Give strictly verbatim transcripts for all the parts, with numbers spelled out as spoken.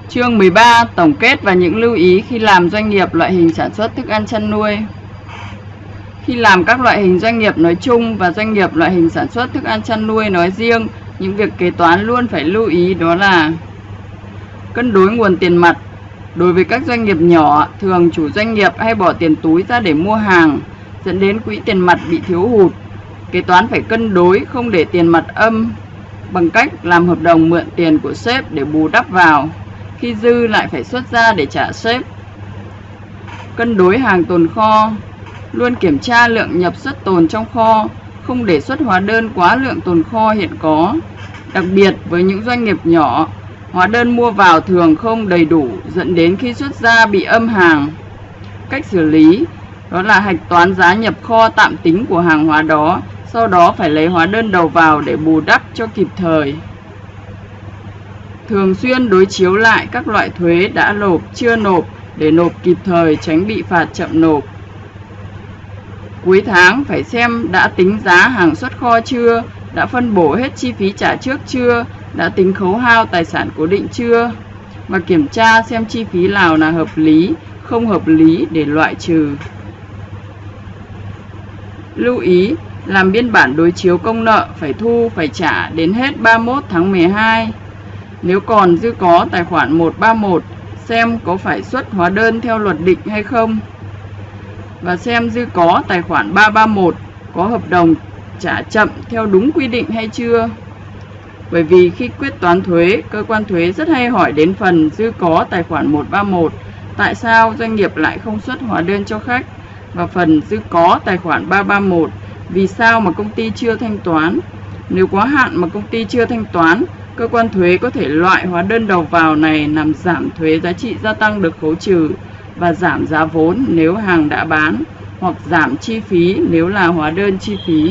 Chương mười ba. Tổng kết và những lưu ý khi làm doanh nghiệp loại hình sản xuất thức ăn chăn nuôi. Khi làm các loại hình doanh nghiệp nói chung và doanh nghiệp loại hình sản xuất thức ăn chăn nuôi nói riêng, những việc kế toán luôn phải lưu ý đó là cân đối nguồn tiền mặt. Đối với các doanh nghiệp nhỏ, thường chủ doanh nghiệp hay bỏ tiền túi ra để mua hàng, dẫn đến quỹ tiền mặt bị thiếu hụt. Kế toán phải cân đối, không để tiền mặt âm, bằng cách làm hợp đồng mượn tiền của sếp để bù đắp vào. Khi dư lại phải xuất ra để trả sếp. Cân đối hàng tồn kho. Luôn kiểm tra lượng nhập xuất tồn trong kho, không để xuất hóa đơn quá lượng tồn kho hiện có. Đặc biệt với những doanh nghiệp nhỏ, hóa đơn mua vào thường không đầy đủ, dẫn đến khi xuất ra bị âm hàng. Cách xử lý đó là hạch toán giá nhập kho tạm tính của hàng hóa đó, sau đó phải lấy hóa đơn đầu vào để bù đắp cho kịp thời. Thường xuyên đối chiếu lại các loại thuế đã nộp, chưa nộp để nộp kịp thời, tránh bị phạt chậm nộp. Cuối tháng phải xem đã tính giá hàng xuất kho chưa, đã phân bổ hết chi phí trả trước chưa, đã tính khấu hao tài sản cố định chưa, và kiểm tra xem chi phí nào là hợp lý, không hợp lý để loại trừ. Lưu ý, làm biên bản đối chiếu công nợ phải thu phải trả đến hết ba mươi mốt tháng mười hai. Nếu còn dư có tài khoản một trăm ba mươi mốt, xem có phải xuất hóa đơn theo luật định hay không. Và xem dư có tài khoản ba trăm ba mươi mốt có hợp đồng trả chậm theo đúng quy định hay chưa. Bởi vì khi quyết toán thuế, cơ quan thuế rất hay hỏi đến phần dư có tài khoản một trăm ba mươi mốt, tại sao doanh nghiệp lại không xuất hóa đơn cho khách, và phần dư có tài khoản ba trăm ba mươi mốt, vì sao mà công ty chưa thanh toán. Nếu quá hạn mà công ty chưa thanh toán, cơ quan thuế có thể loại hóa đơn đầu vào này làm giảm thuế giá trị gia tăng được khấu trừ và giảm giá vốn nếu hàng đã bán, hoặc giảm chi phí nếu là hóa đơn chi phí.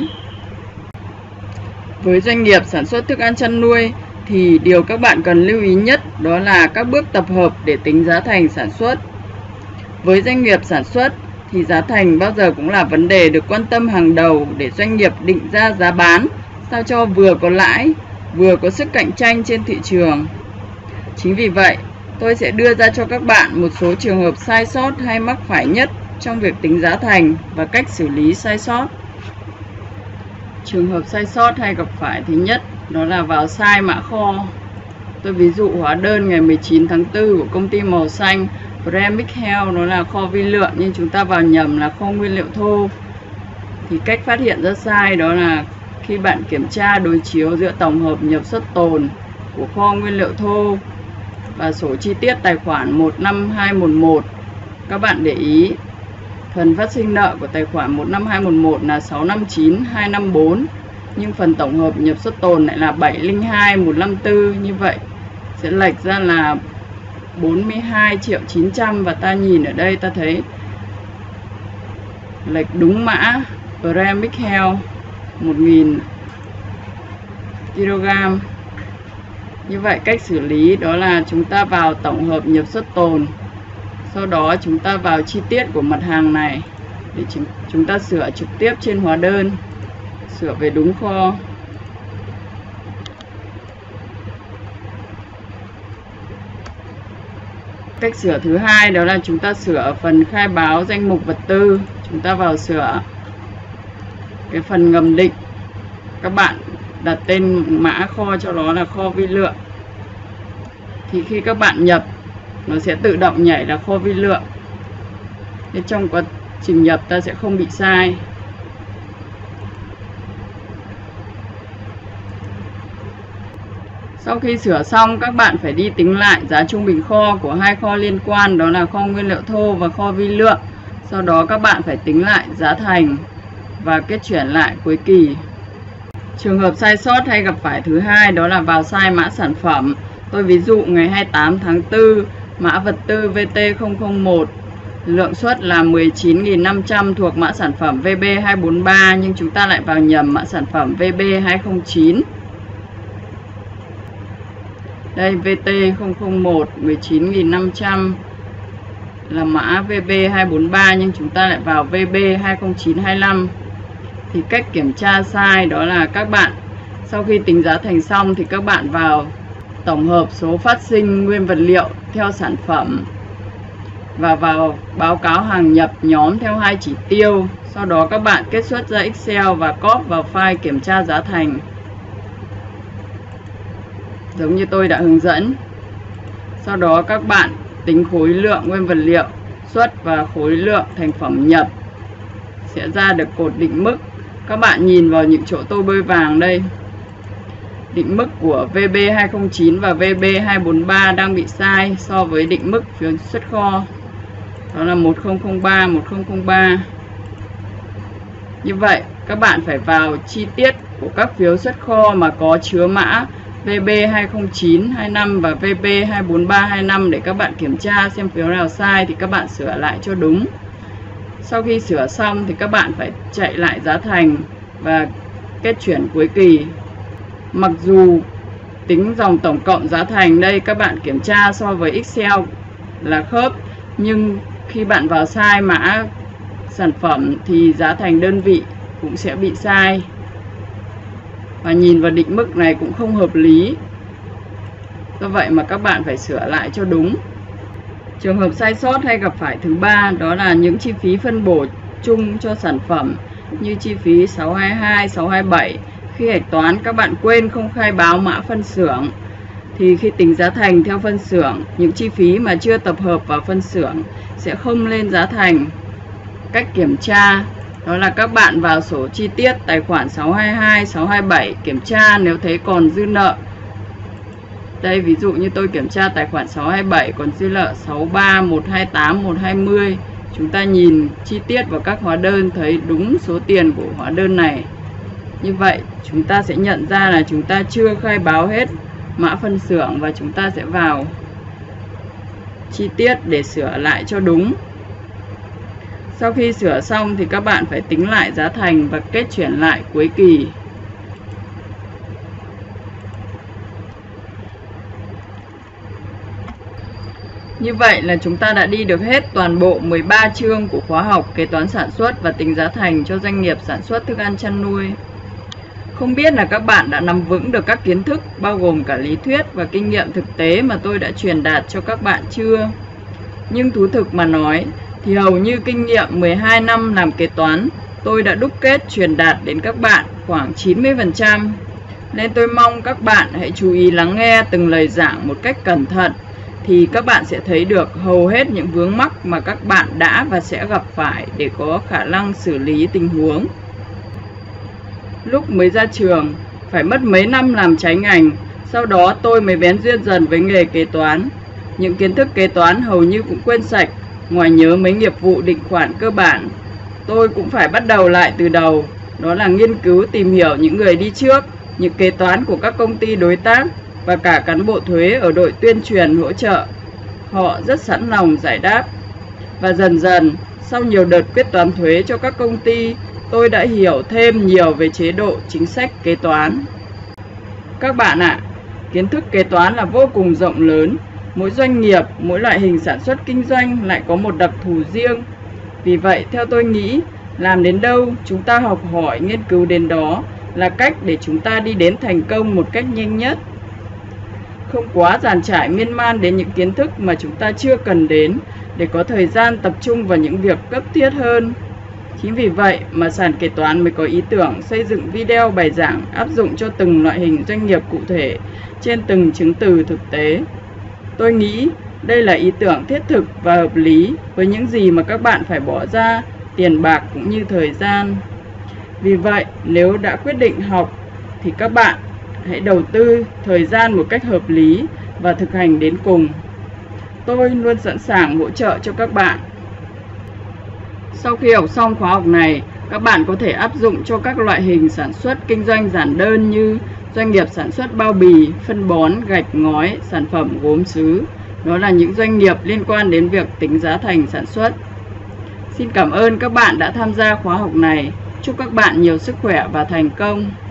Với doanh nghiệp sản xuất thức ăn chăn nuôi thì điều các bạn cần lưu ý nhất đó là các bước tập hợp để tính giá thành sản xuất. Với doanh nghiệp sản xuất thì giá thành bao giờ cũng là vấn đề được quan tâm hàng đầu để doanh nghiệp định ra giá bán sao cho vừa có lãi, vừa có sức cạnh tranh trên thị trường. Chính vì vậy, tôi sẽ đưa ra cho các bạn một số trường hợp sai sót hay mắc phải nhất trong việc tính giá thành và cách xử lý sai sót. Trường hợp sai sót hay gặp phải thứ nhất đó là vào sai mã kho. Tôi ví dụ hóa đơn ngày mười chín tháng tư của công ty màu xanh Premix Health, nó là kho vi lượng nhưng chúng ta vào nhầm là kho nguyên liệu thô. Thì cách phát hiện ra sai đó là khi bạn kiểm tra đối chiếu giữa tổng hợp nhập xuất tồn của kho nguyên liệu thô và sổ chi tiết tài khoản một năm hai một một. Các bạn để ý phần phát sinh nợ của tài khoản một năm hai một một là sáu trăm năm mươi chín nghìn hai trăm năm mươi bốn, nhưng phần tổng hợp nhập xuất tồn lại là bảy trăm lẻ hai nghìn một trăm năm mươi tư. Như vậy sẽ lệch ra là bốn mươi hai triệu chín trăm, và ta nhìn ở đây ta thấy lệch đúng mã Premix Health một nghìn ki lô gam. Như vậy cách xử lý đó là chúng ta vào tổng hợp nhập xuất tồn, sau đó chúng ta vào chi tiết của mặt hàng này để chúng ta sửa trực tiếp trên hóa đơn, sửa về đúng kho. Cách sửa thứ hai đó là chúng ta sửa phần khai báo danh mục vật tư. Chúng ta vào sửa cái phần ngầm định, các bạn đặt tên mã kho cho nó là kho vi lượng. Thì khi các bạn nhập, nó sẽ tự động nhảy là kho vi lượng. Thế trong quá trình nhập ta sẽ không bị sai. Sau khi sửa xong, các bạn phải đi tính lại giá trung bình kho của hai kho liên quan, đó là kho nguyên liệu thô và kho vi lượng. Sau đó các bạn phải tính lại giá thành và kết chuyển lại cuối kỳ. Trường hợp sai sót hay gặp phải thứ hai đó là vào sai mã sản phẩm. Tôi ví dụ ngày hai mươi tám tháng tư, mã vật tư V T không không một, lượng xuất là mười chín nghìn năm trăm thuộc mã sản phẩm V B hai bốn ba, nhưng chúng ta lại vào nhầm mã sản phẩm V B hai không chín. Đây V T không không một mười chín nghìn năm trăm là mã V B hai bốn ba, nhưng chúng ta lại vào V B hai không chín hai lăm. Thì cách kiểm tra sai đó là các bạn sau khi tính giá thành xong thì các bạn vào tổng hợp số phát sinh nguyên vật liệu theo sản phẩm và vào báo cáo hàng nhập nhóm theo hai chỉ tiêu. Sau đó các bạn kết xuất ra Excel và copy vào file kiểm tra giá thành, giống như tôi đã hướng dẫn. Sau đó các bạn tính khối lượng nguyên vật liệu xuất và khối lượng thành phẩm nhập, sẽ ra được cột định mức. Các bạn nhìn vào những chỗ tô bôi vàng đây. Định mức của V B hai không chín và V B hai bốn ba đang bị sai so với định mức phiếu xuất kho. Đó là một không không ba, một không không ba. Như vậy, các bạn phải vào chi tiết của các phiếu xuất kho mà có chứa mã V B hai không chín hai lăm và V B hai bốn ba hai lăm để các bạn kiểm tra xem phiếu nào sai thì các bạn sửa lại cho đúng. Sau khi sửa xong thì các bạn phải chạy lại giá thành và kết chuyển cuối kỳ. Mặc dù tính dòng tổng cộng giá thành đây các bạn kiểm tra so với Excel là khớp, nhưng khi bạn vào sai mã sản phẩm thì giá thành đơn vị cũng sẽ bị sai. Và nhìn vào định mức này cũng không hợp lý. Do vậy mà các bạn phải sửa lại cho đúng. Trường hợp sai sót hay gặp phải thứ ba đó là những chi phí phân bổ chung cho sản phẩm như chi phí sáu hai hai, sáu hai bảy. Khi hạch toán các bạn quên không khai báo mã phân xưởng thì khi tính giá thành theo phân xưởng, những chi phí mà chưa tập hợp vào phân xưởng sẽ không lên giá thành. Cách kiểm tra đó là các bạn vào sổ chi tiết tài khoản sáu hai hai, sáu hai bảy kiểm tra nếu thấy còn dư nợ. Đây ví dụ như tôi kiểm tra tài khoản sáu hai bảy còn dư nợ sáu ba, một hai tám, một hai mươi. Chúng ta nhìn chi tiết vào các hóa đơn thấy đúng số tiền của hóa đơn này. Như vậy chúng ta sẽ nhận ra là chúng ta chưa khai báo hết mã phân xưởng và chúng ta sẽ vào chi tiết để sửa lại cho đúng. Sau khi sửa xong thì các bạn phải tính lại giá thành và kết chuyển lại cuối kỳ. Như vậy là chúng ta đã đi được hết toàn bộ mười ba chương của khóa học kế toán sản xuất và tính giá thành cho doanh nghiệp sản xuất thức ăn chăn nuôi. Không biết là các bạn đã nắm vững được các kiến thức bao gồm cả lý thuyết và kinh nghiệm thực tế mà tôi đã truyền đạt cho các bạn chưa? Nhưng thú thực mà nói thì hầu như kinh nghiệm mười hai năm làm kế toán tôi đã đúc kết truyền đạt đến các bạn khoảng chín mươi phần trăm. Nên tôi mong các bạn hãy chú ý lắng nghe từng lời giảng một cách cẩn thận thì các bạn sẽ thấy được hầu hết những vướng mắc mà các bạn đã và sẽ gặp phải để có khả năng xử lý tình huống. Lúc mới ra trường, phải mất mấy năm làm trái ngành, sau đó tôi mới bén duyên dần với nghề kế toán. Những kiến thức kế toán hầu như cũng quên sạch, ngoài nhớ mấy nghiệp vụ định khoản cơ bản. Tôi cũng phải bắt đầu lại từ đầu, đó là nghiên cứu tìm hiểu những người đi trước, những kế toán của các công ty đối tác và cả cán bộ thuế ở đội tuyên truyền hỗ trợ. Họ rất sẵn lòng giải đáp. Và dần dần, sau nhiều đợt quyết toán thuế cho các công ty, tôi đã hiểu thêm nhiều về chế độ chính sách kế toán. Các bạn ạ, à, kiến thức kế toán là vô cùng rộng lớn. Mỗi doanh nghiệp, mỗi loại hình sản xuất kinh doanh lại có một đặc thù riêng. Vì vậy, theo tôi nghĩ, làm đến đâu, chúng ta học hỏi, nghiên cứu đến đó là cách để chúng ta đi đến thành công một cách nhanh nhất. Không quá dàn trải miên man đến những kiến thức mà chúng ta chưa cần đến để có thời gian tập trung vào những việc cấp thiết hơn. Chính vì vậy mà Sàn Kế Toán mới có ý tưởng xây dựng video bài giảng áp dụng cho từng loại hình doanh nghiệp cụ thể trên từng chứng từ thực tế. Tôi nghĩ đây là ý tưởng thiết thực và hợp lý với những gì mà các bạn phải bỏ ra, tiền bạc cũng như thời gian. Vì vậy, nếu đã quyết định học thì các bạn hãy đầu tư thời gian một cách hợp lý và thực hành đến cùng. Tôi luôn sẵn sàng hỗ trợ cho các bạn. Sau khi học xong khóa học này, các bạn có thể áp dụng cho các loại hình sản xuất kinh doanh giản đơn như doanh nghiệp sản xuất bao bì, phân bón, gạch ngói, sản phẩm gốm sứ. Đó là những doanh nghiệp liên quan đến việc tính giá thành sản xuất. Xin cảm ơn các bạn đã tham gia khóa học này. Chúc các bạn nhiều sức khỏe và thành công.